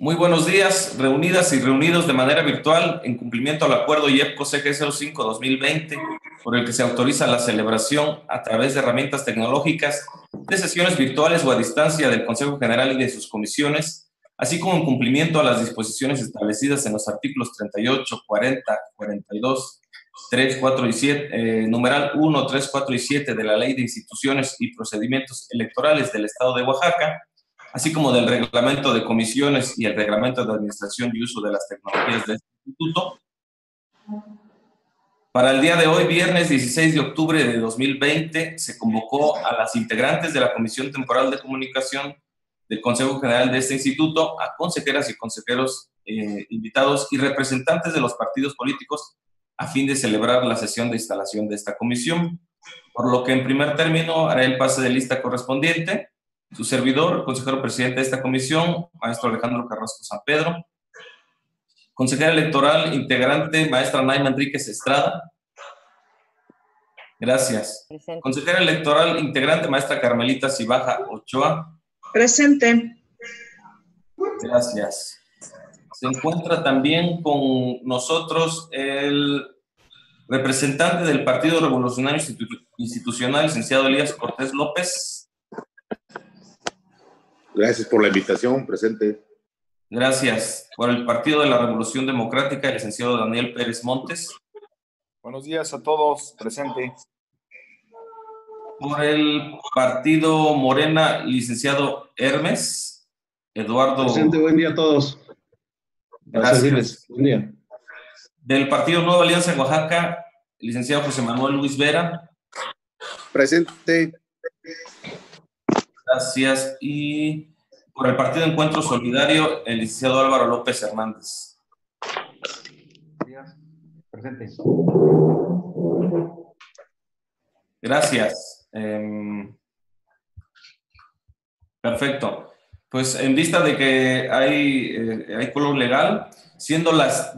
Muy buenos días, reunidas y reunidos de manera virtual en cumplimiento al acuerdo IEPCO CG 05-2020, por el que se autoriza la celebración a través de herramientas tecnológicas de sesiones virtuales o a distancia del Consejo General y de sus comisiones, así como en cumplimiento a las disposiciones establecidas en los artículos 38, 40, 42, 3, 4 y 7, numeral 1, 3, 4 y 7 de la Ley de Instituciones y Procedimientos Electorales del Estado de Oaxaca, así como del reglamento de comisiones y el reglamento de administración y uso de las tecnologías de este instituto. Para el día de hoy, viernes 16 de octubre de 2020, se convocó a las integrantes de la Comisión Temporal de Comunicación del Consejo General de este instituto, a consejeras y consejeros invitados y representantes de los partidos políticos a fin de celebrar la sesión de instalación de esta comisión. Por lo que en primer término haré el pase de lista correspondiente. Su servidor, consejero presidente de esta comisión, maestro Alejandro Carrasco San Pedro. Consejera electoral integrante, maestra Naima Enríquez Estrada. Gracias. Presente. Consejera electoral integrante, maestra Carmelita Cibaja Ochoa. Presente. Gracias. Se encuentra también con nosotros el representante del Partido Revolucionario Institucional, licenciado Elías Cortés López. Gracias por la invitación, presente. Gracias. Por el Partido de la Revolución Democrática, el licenciado Daniel Pérez Montes. Buenos días a todos, presente. Por el Partido Morena, licenciado Hermes Eduardo. Presente, buen día a todos. Gracias. Buen día. Del Partido Nueva Alianza en Oaxaca, el licenciado José Manuel Luis Vera. Presente. Gracias. Y por el Partido Encuentro Solidario, el licenciado Álvaro López Hernández. Presente. Gracias. Perfecto. Pues en vista de que hay quórum legal, siendo las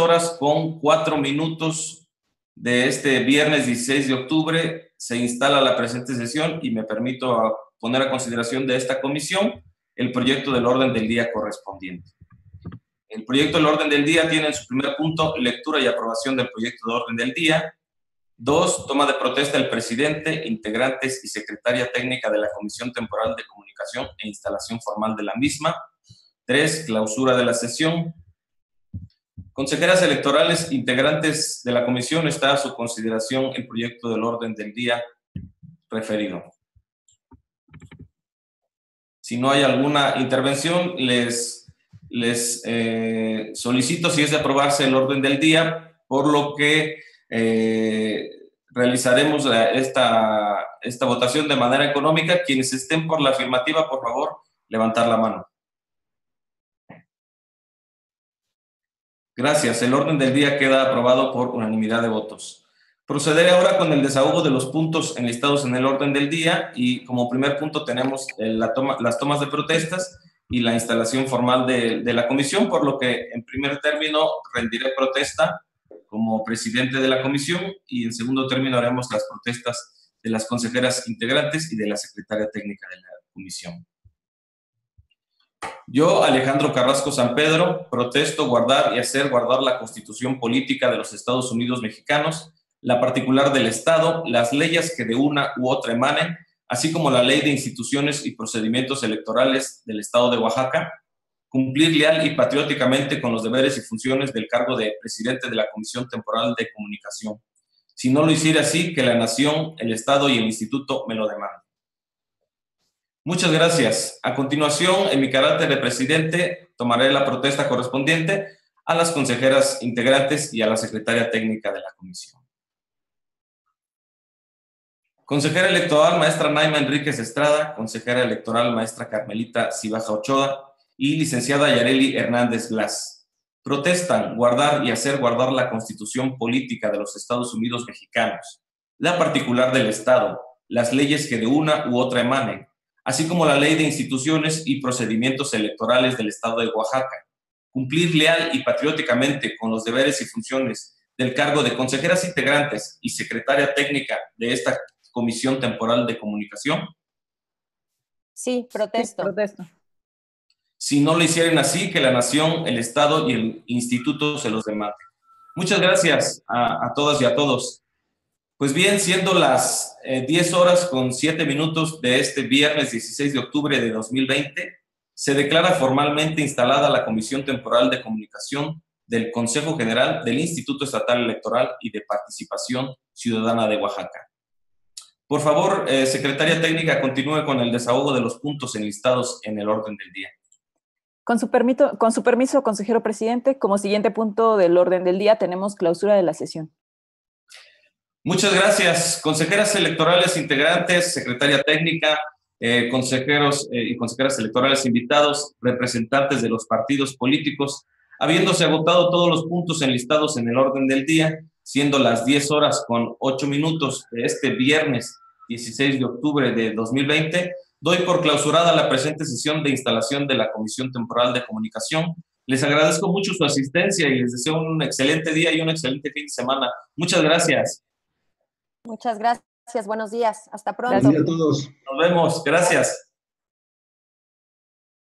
10:04 de este viernes 16 de octubre, se instala la presente sesión y me permito poner a consideración de esta comisión el proyecto del orden del día correspondiente. El proyecto del orden del día tiene en su primer punto lectura y aprobación del proyecto de orden del día. 2, toma de protesta del presidente, integrantes y secretaria técnica de la Comisión Temporal de Comunicación e instalación formal de la misma. 3, clausura de la sesión. Consejeras electorales, integrantes de la comisión, está a su consideración el proyecto del orden del día referido. Si no hay alguna intervención, les solicito si es de aprobarse el orden del día, por lo que realizaremos esta votación de manera económica. Quienes estén por la afirmativa, por favor, levantar la mano. Gracias. El orden del día queda aprobado por unanimidad de votos. Procederé ahora con el desahogo de los puntos enlistados en el orden del día y como primer punto tenemos las tomas de protestas y la instalación formal de la comisión, por lo que en primer término rendiré protesta como presidente de la comisión y en segundo término haremos las protestas de las consejeras integrantes y de la secretaria técnica de la comisión. Yo, Alejandro Carrasco San Pedro, protesto guardar y hacer guardar la Constitución Política de los Estados Unidos Mexicanos, la particular del Estado, las leyes que de una u otra emanen, así como la Ley de Instituciones y Procedimientos Electorales del Estado de Oaxaca, cumplir leal y patrióticamente con los deberes y funciones del cargo de presidente de la Comisión Temporal de Comunicación. Si no lo hiciera así, que la Nación, el Estado y el Instituto me lo demanden. Muchas gracias. A continuación, en mi carácter de presidente, tomaré la protesta correspondiente a las consejeras integrantes y a la secretaria técnica de la comisión. Consejera electoral, maestra Naima Enríquez Estrada, consejera electoral, maestra Carmelita Cibaja Ochoa y licenciada Yareli Hernández Blas. Protestan guardar y hacer guardar la Constitución Política de los Estados Unidos Mexicanos, la particular del Estado, las leyes que de una u otra emanen, así como la Ley de Instituciones y Procedimientos Electorales del Estado de Oaxaca, cumplir leal y patrióticamente con los deberes y funciones del cargo de consejeras integrantes y secretaria técnica de esta Comisión Temporal de Comunicación. Sí, protesto. Sí, protesto. Si no lo hicieran así, que la nación, el Estado y el instituto se los demanden. Muchas gracias a todas y a todos. Pues bien, siendo las 10 horas con 7 minutos de este viernes 16 de octubre de 2020, se declara formalmente instalada la Comisión Temporal de Comunicación del Consejo General del Instituto Estatal Electoral y de Participación Ciudadana de Oaxaca. Por favor, Secretaria Técnica, continúe con el desahogo de los puntos enlistados en el orden del día. Con su permiso, consejero presidente, como siguiente punto del orden del día tenemos clausura de la sesión. Muchas gracias, consejeras electorales integrantes, secretaria técnica, consejeros y consejeras electorales invitados, representantes de los partidos políticos. Habiéndose agotado todos los puntos enlistados en el orden del día, siendo las 10 horas con 8 minutos de este viernes 16 de octubre de 2020, doy por clausurada la presente sesión de instalación de la Comisión Temporal de Comunicación. Les agradezco mucho su asistencia y les deseo un excelente día y un excelente fin de semana. Muchas gracias. Muchas gracias. Buenos días. Hasta pronto. Buen día a todos. Nos vemos. Gracias.